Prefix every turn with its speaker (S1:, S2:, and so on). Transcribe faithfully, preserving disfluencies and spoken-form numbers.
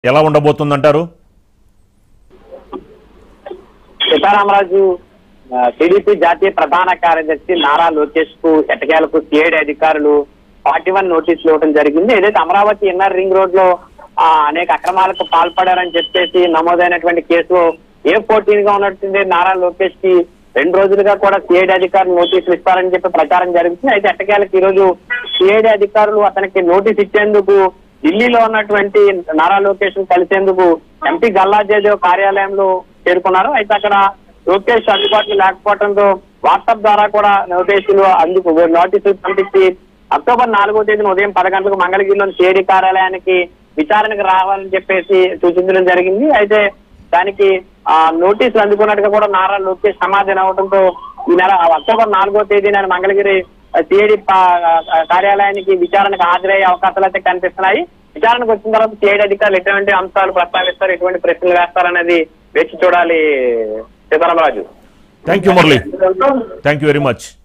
S1: ఎలా ఉండబోతుందంటారు?
S2: సీతారామరాజు టీడీపీ జాతీయ ప్రధాన కార్యదర్శి నారా లోకేష్ కు ఎట్టకేలకు సిఐడి అధికారులు ఫార్టీ వన్ నోటీసులు ఇవ్వడం జరిగింది. ఏదైతే అమరావతి ఇన్నర్ రింగ్ రోడ్ లో అనేక అక్రమాలకు పాల్పడారని చెప్పేసి నమోదైనటువంటి కేసులో ఏ ఫోర్టీన్ గా ఉన్నట్టుంది నారా లోకేష్ కి రెండు రోజులుగా కూడా సిఐడి అధికారులు నోటీసులు ఇస్తారని చెప్పి ప్రచారం జరుగుతుంది. అయితే ఎట్టకేలకు ఈ రోజు సిఐడి అధికారులు అతనికి నోటీస్ ఇచ్చేందుకు ఢిల్లీలో ఉన్నటువంటి నారా లోకేష్ కలిసేందుకు ఎంపీ గల్లా జయదేవ్ కార్యాలయంలో చేరుకున్నారు. అయితే అక్కడ లోకేష్ అందుబాటులో లేకపోవడంతో వాట్సాప్ ద్వారా కూడా నోటీసులు అందుకు నోటీసులు పంపించి అక్టోబర్ నాలుగో తేదీన ఉదయం పది గంటలకు మంగళగిరిలోని సిఐడి కార్యాలయానికి విచారణకు రావాలని చెప్పేసి సూచించడం జరిగింది. అయితే దానికి ఆ నోటీసులు అందుకున్నట్టుగా కూడా నారా లోకేష్ సమాధానం అవడంతో ఈ నెల అక్టోబర్ నాలుగో తేదీన మంగళగిరి సిఐడి కార్యాలయానికి విచారణకు హాజరయ్యే అవకాశాలు అయితే కనిపిస్తున్నాయి. విచారణకు వచ్చిన తర్వాత సిఐడి అధికారులు ఎటువంటి అంశాలు ప్రస్తావిస్తారు, ఎటువంటి ప్రశ్నలు వేస్తారనేది వేచి చూడాలి. Sitaramaraju.
S1: Thank you Murali, thank you very much.